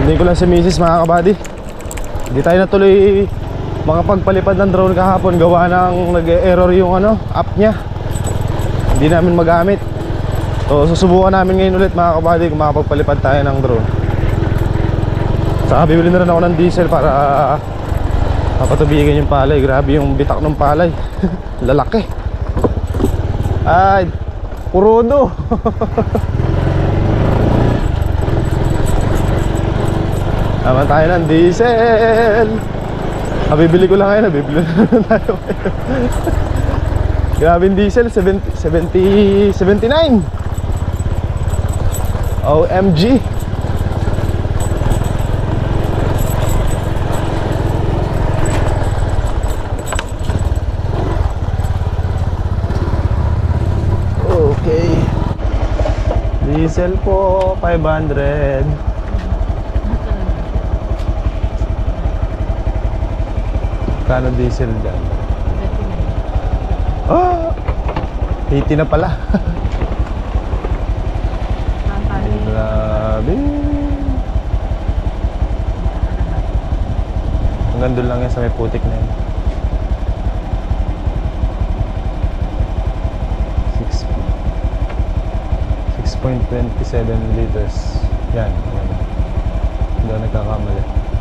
Hindi ko lang si Mrs. mga kabady. Hindi tayo natuloy makapagpalipad ng drone kahapon. Gawa ng nag-error yung app niya. Hindi namin magamit. So susubukan namin ngayon ulit mga kabady kung makapagpalipad tayo ng drone. Saka bibili na rin ako ng diesel para mapatubigan yung palay. Grabe yung bitak ng palay. Lalaki. Ay, purudo. Naman tayo ng diesel. Bibili ko lang ngayon. Bibili na tayo. Grabe yung diesel. 79. OMG. Okay. Diesel po 500. Kano diesel dyan? Ah! 80 na pala. Grabe. Hanggang doon lang yan sa may putik na yun. 6.27 liters. Yan. Hindi ako nagkakamali.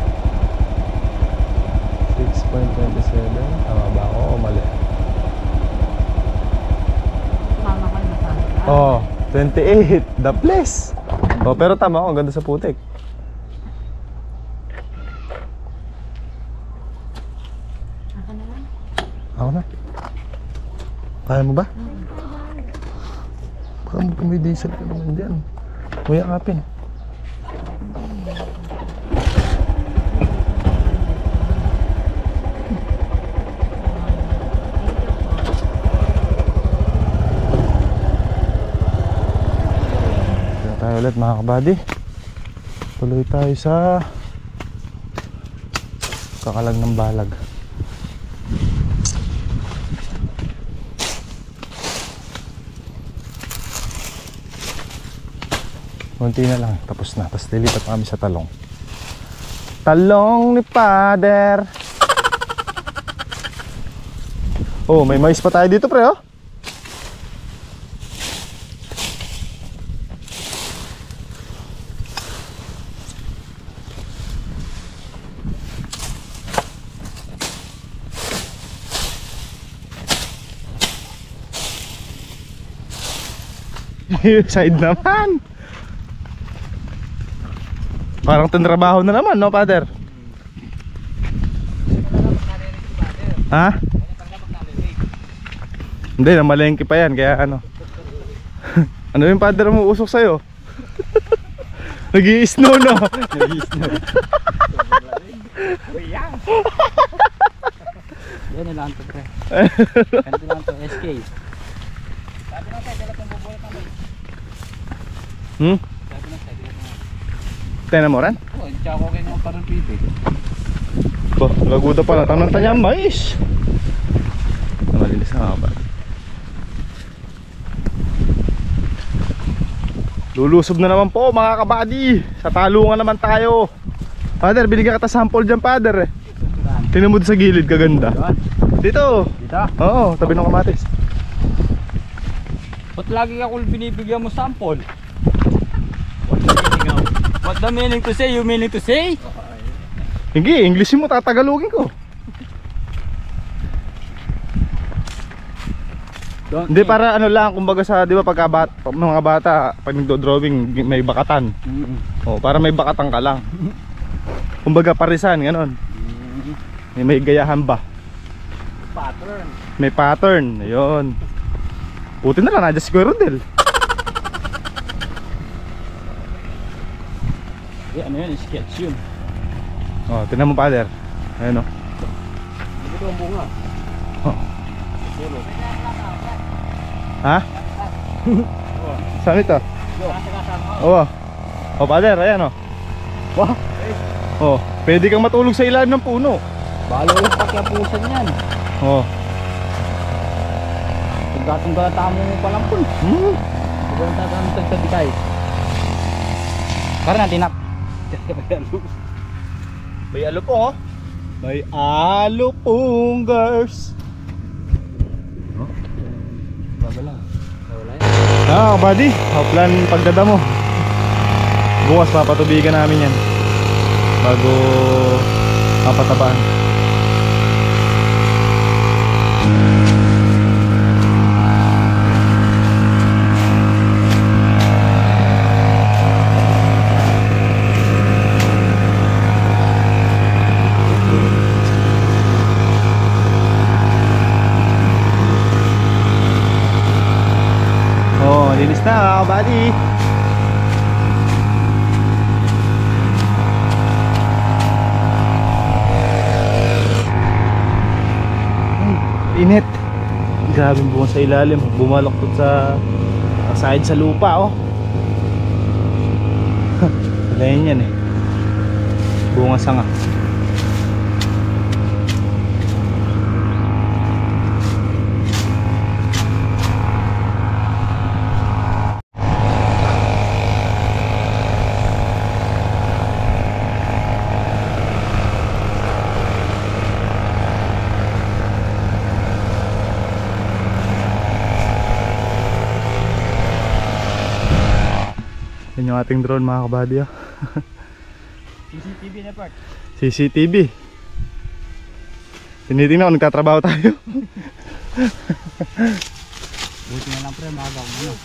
6.27. Tama ba ako o mali? Mama ka na. Oh, 28. The place. Oh, pero tama ako. Ang ganda sa putik. Ako na lang. Ako na. Kaya mo ba? Baka may diesel ka naman dyan. Kuya kapin. Tayo ulit mga kabady. Tuloy tayo sa Kakalag ng Balag. Kunti na lang, tapos na. Tapos lilipat kami sa talong. Talong ni Father. Oh, may mais pa tayo dito pre oh. Yung side naman. Parang tinrabaho na naman, no, Father? Ha? Hindi, namalengke pa yan, kaya ano. Ano yung Father mo usok sa'yo? Nag-i-snow, no? Nag-i-snow. Yan na lang ito, pre. Ganito lang ito, SK. Sabi na sa'yo, dala itong bubulat namin. Sabi na sa'yo, dala itong Tena mo rin? Oo, tsaka ko kayo naman parang pipi. Ba, laguda pala. Tanong tanya mais. Malinis na ba? Lulusob na naman po mga kabady. Sa talungan naman tayo. Father, binigyan kita sample dyan, Father eh. Tingnan mo sa gilid, kaganda. Dito. Dito? Oo, tabi ng kamatis. Ba't lagi ako binibigyan mo sample? What the meaning to say? You meaning to say? Hindi, English mo, tatagalogin ko. Hindi, para ano lang, kumbaga sa, di ba pagka mga bata, pag nagdo-drawing, may bakatan. O, para may bakatan ka lang. Kumbaga parisan, ganon. May gayahan ba? Pattern. May pattern, ayun. Puti na lang, nadya si Kuya Rodel. Ano yun? Sketch yun. O, tinan mo, Father. Ayun o. Ito ang bunga. Oh. Ha? Saan ito? Oo. O, Father, ayan o. Wow. O, pwede kang matulog sa ilalim ng puno. Balo yung pakyapusan yan. O. Pagkatong kalatamo mo palang pun. Ito ang tatanong tagtabikay. Para natin up. May alupong oh. May alupong girls. Baba lang. Wala yan. Buddy, plan pagdada mo. Bukas papatubigan namin yan bago papatabaan. Oh, linis na mga buddy. Init. Grabe bunga sa ilalim. Bumaloktot sa side sa lupa oh. Ganyan yan eh. Bunga sanga. Yan yung ating drone mga kabady oh. CCTV na part. CCTV. Tinitingnan kung nagtatrabaho tayo. Buti na lang pre, maaga kung ano.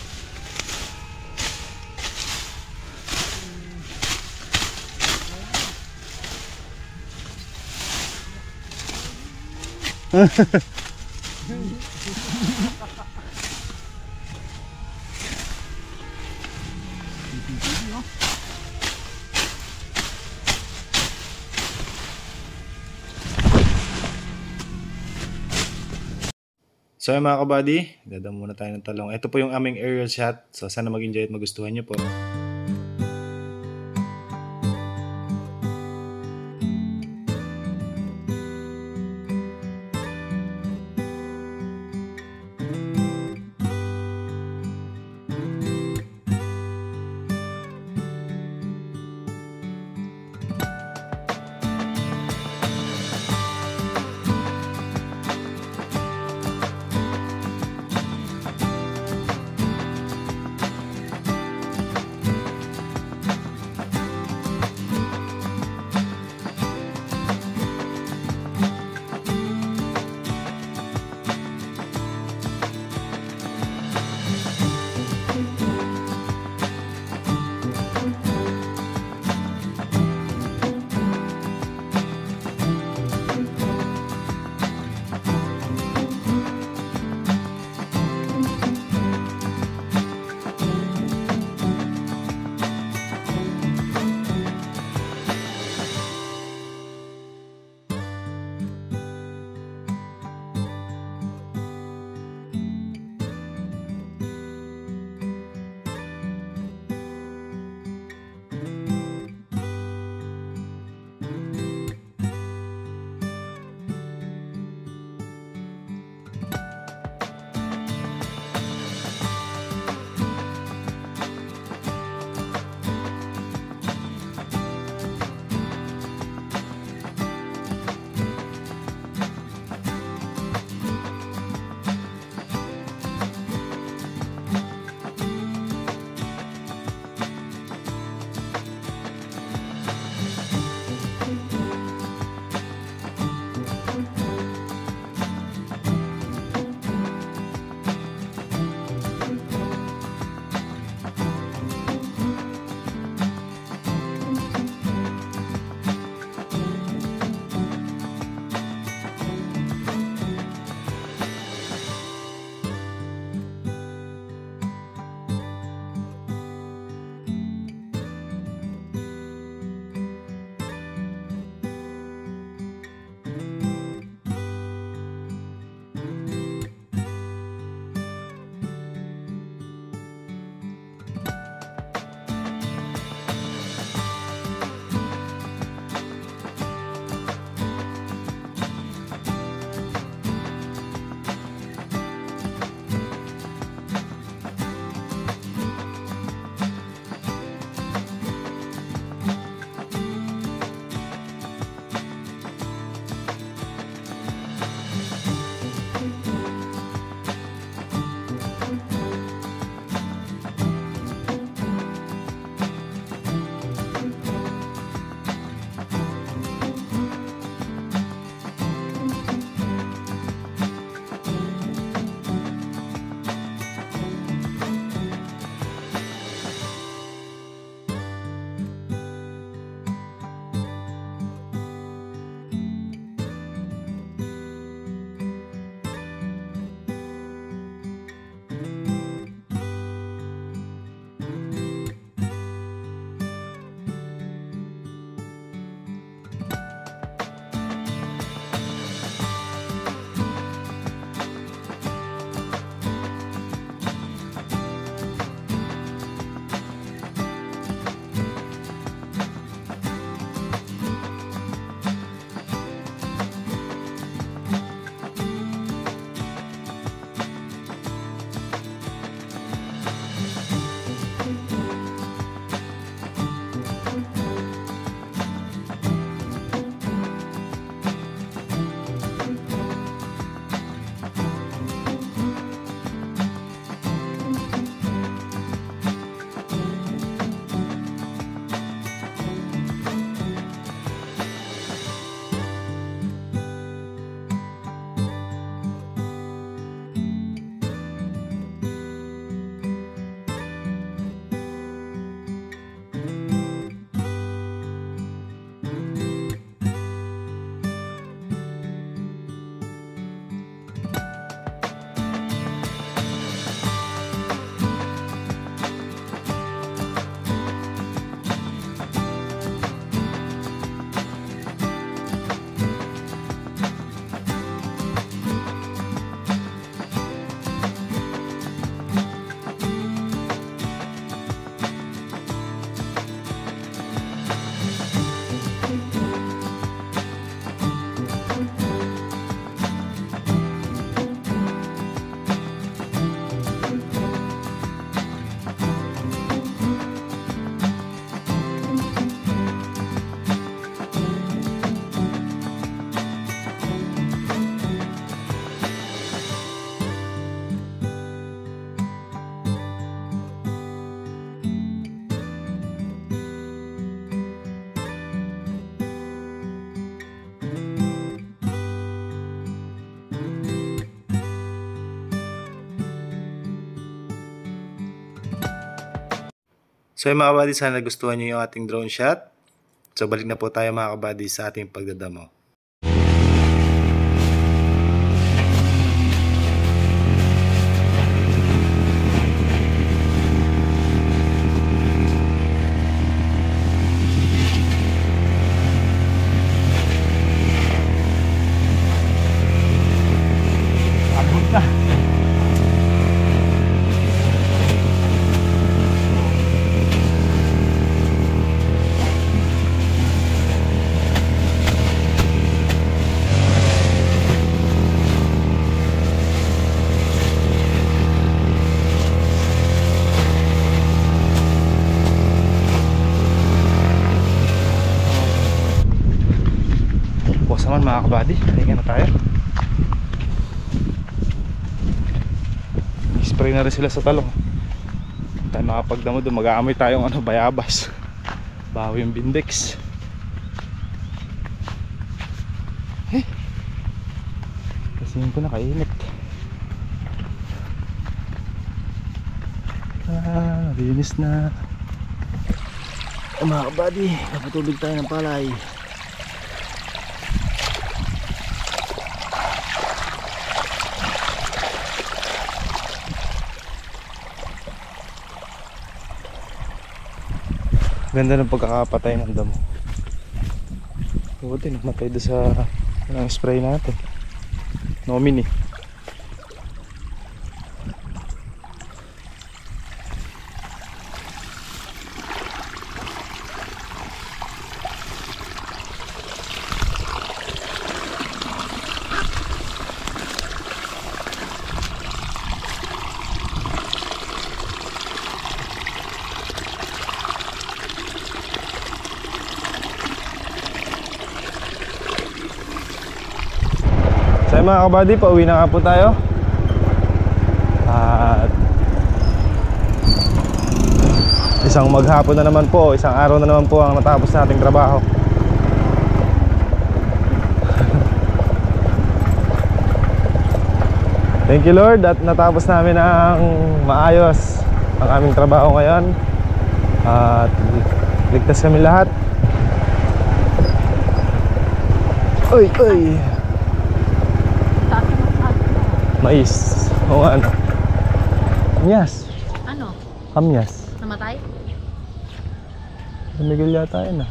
So yun mga kabady, dada muna tayo ng talong. Ito po yung aming aerial shot. So sana mag-enjoy at magustuhan nyo po. So yung mga kabady, sana nagustuhan nyo yung ating drone shot. So balik na po tayo mga kabady sa ating pagdadamo. Naman mga kabady, halika na tayo. Spray na rin sila sa talong. Tayo makapagdamo doon, mag-aamoy tayong bayabas. Bawi yung Bindex. Kasi ko na kainit. Linis na. Mga kabady, napatubig tayo ng palay. Ganda ng pagkakapatay ng damo. Buti nagmatay doon sa spray natin. Nomini. So mga kabady, pauwi na nga po tayo. At isang maghapon na naman po, isang araw na naman po ang natapos nating trabaho. Thank you Lord at natapos namin ang maayos ang aming trabaho ngayon. At ligtas kami lahat. Uy, uy. Mais. O ano? Kamyas. Ano? Kamyas. Namatay? Miguel yata yun ah.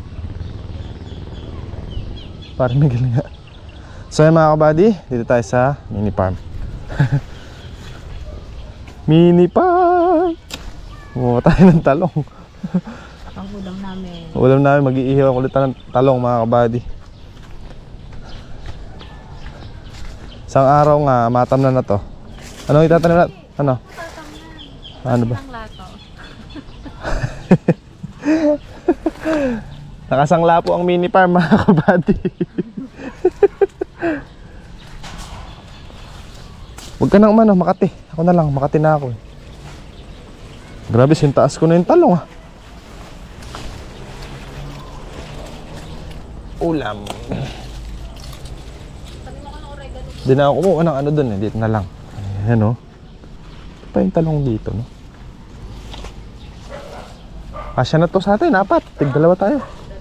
Parang Miguel nga. So yun mga kabady, dito tayo sa mini farm. Mini farm! Bumawa tayo ng talong. Ang ulam namin. Ulam namin, mag-iihaw ulit ng talong mga kabady. Isang araw nga, matam na to. Anong itatanim natin? Ano? Ano ba? Ang lato. Nakasangla po ang mini farm mga kabady. Huwag ka nang Makati. Ako na lang, Makati na ako. Grabe, sintaas ko na yung talong ah. Ulam. Di na ako kumuha ng ano dun eh, dito na lang. Ayan o. Ito pa yung talong dito no. Kasya na to sa atin, 4. Tig-2 tayo.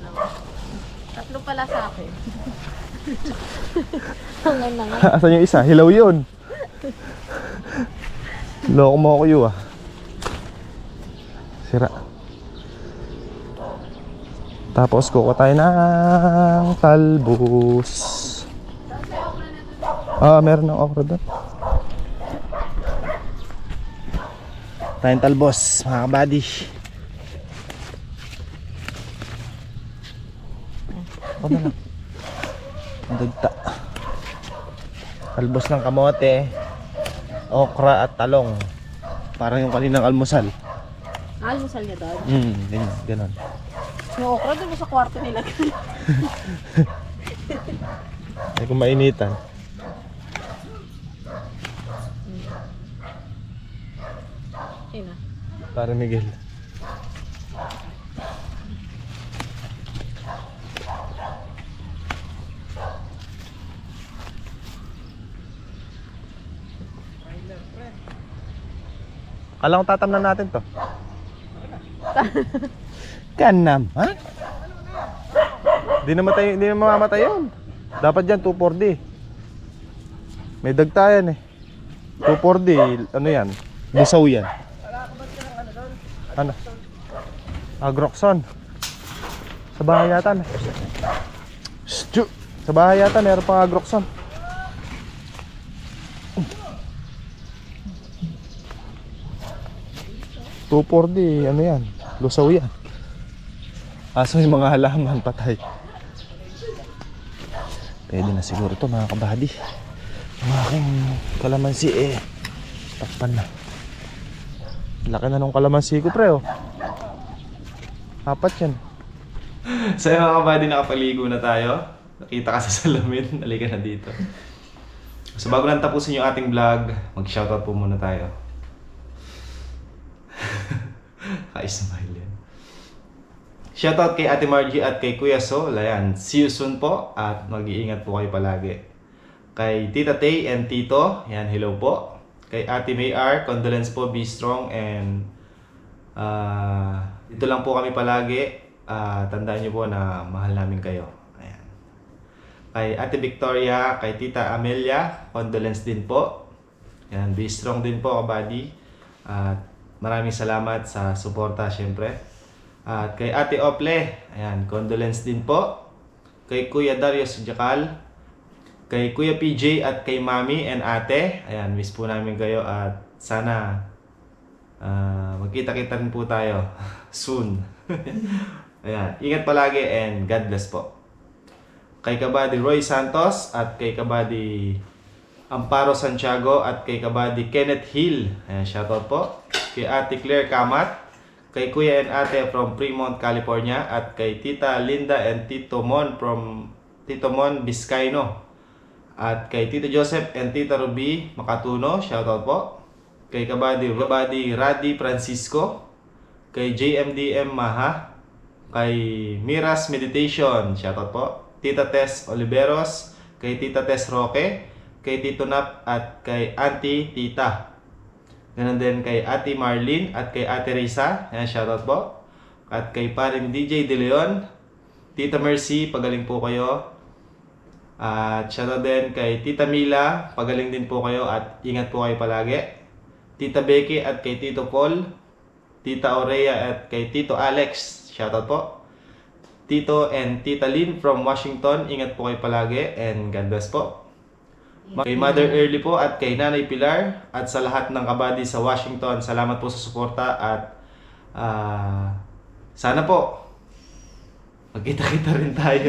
3 pala sa akin. Hangan na nga. Asan yung isa? Hilaw yun. Loko mo ako yun ah. Sira. Tapos kuha tayo ng talbos. Meron ng okra doon. Tayong talbos, mga kabady. Ako na lang. Ang dagta. Talbos ng kamote, okra at talong. Parang yung kaninang almusal. Almusal niya doon? Ganyan, ganon. Yung okra doon sa kwarto nila. Ay kung mainitan. Sino? Para Miguel. Kala ko tatamnan natin to. Kanam, ha? Di na mamamatay yun. Dapat dyan 2,4-D. May dagtayan eh. 2,4-D, ano yan? Busaw yan. Ano? Agroxon. Sa bahay yata na. Sa bahay yata meron pang Agroxon. $2,4-D, ano yan? Lusaw yan. Aso yung mga halaman patay. Pwede na siguro to mga kabady. Ang aking kalamansi eh takpan na. Laki na nung kalamansi ko pre oh. 4 yan. So yung mga kabady, nakapaligo na tayo. Nakita ka sa salamin. Halika na dito. So bago lang tapusin yung ating vlog, mag-shoutout po muna tayo. Ka-smile yan. Shoutout kay Ate Margie at kay Kuya Sol. Ayan, see you soon po at mag-iingat po kayo palagi. Kay Tita Tay and Tito, ayan, hello po. Kay Ate Mayar, condolence po, be strong and dito lang po kami palagi. Tandaan niyo po na mahal namin kayo. Ayan. Kay Ate Victoria, kay Tita Amelia, condolence din po. Ayan, be strong din po kabady. At maraming salamat sa suporta syempre. At kay Ate Ople, ayan, condolence din po. Kay Kuya Darius Jakal, kay Kuya PJ at kay Mami and Ate, ayan, miss po namin kayo at sana magkita-kita rin po tayo soon. Ayan, ingat palagi and God bless po. Kay Kabady Roy Santos at kay Kabady Amparo Santiago at kay Kabady Kenneth Hill, ayan, shoutout po. Kay Ate Claire Kamat, kay Kuya and Ate from Fremont, California at kay Tita Linda and Tito Mon from Tito Mon, Vizcaino at kay Tito Joseph and Tita Ruby Makatuno, shoutout po. Kay Kabady Radi Francisco, kay JMDM Maha, kay Miras Meditation, shoutout po. Tita Tess Oliveros, kay Tita Tess Roque, kay Tito Nap at kay Auntie Tita. Ganun din kay Ate Marlene at kay Ate Risa, ayan, shoutout po. At kay paring DJ De Leon, Tita Mercy, pagaling po kayo. At shoutout din kay Tita Mila, pagaling din po kayo at ingat po kayo palagi. Tita Becky at kay Tito Paul, Tita Aurea at kay Tito Alex, shoutout po. Tito and Tita Lynn from Washington, ingat po kayo palagi and God bless po. Kay Mother Early po at kay Nanay Pilar at sa lahat ng kabady sa Washington, salamat po sa suporta at sana po magkita-kita rin tayo.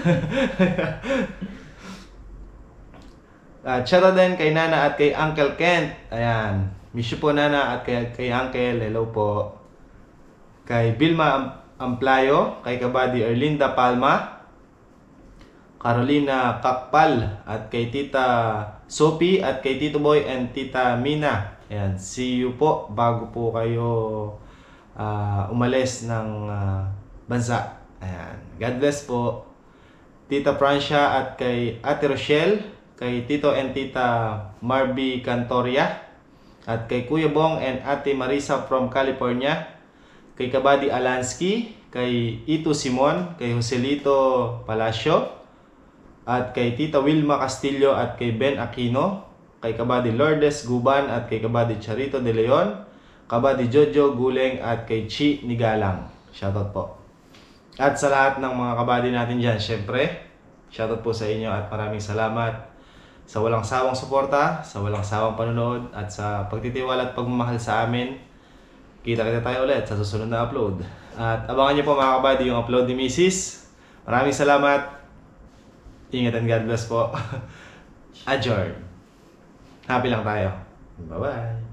At shoutout din kay Nana at kay Uncle Kent, ayan, miss you po Nana at kay Uncle, hello po. Kay Vilma Amplayo, kay kabady Erlinda Palma, Carolina Kakpal at kay Tita Sophie at kay Tito Boy and Tita Mina. Ayan, see you po bago po kayo umalis ng bansa. Ayan, God bless po. Tita Francia at kay Ate Rochelle, kay Tito and Tita Marby Cantoria at kay Kuya Bong and Ate Marisa from California, kay Kabady Alansky, kay Ito Simon, kay Joselito Palacio at kay Tita Wilma Castillo at kay Ben Aquino, kay Kabady Lourdes Guban at kay Kabady Charito De Leon, Kabady Jojo Guleng at kay Chi Nigalang, shoutout po. At sa lahat ng mga kabady natin dyan, syempre shoutout po sa inyo at maraming salamat sa walang sawang suporta, sa walang sawang panonood at sa pagtitiwala at pagmamahal sa amin. Kita-kita tayo ulit sa susunod na upload. At abangan niyo po mga kabady yung upload ni Mrs. Maraming salamat. Ingat and God bless po. Adjourn. Happy lang tayo. Bye-bye.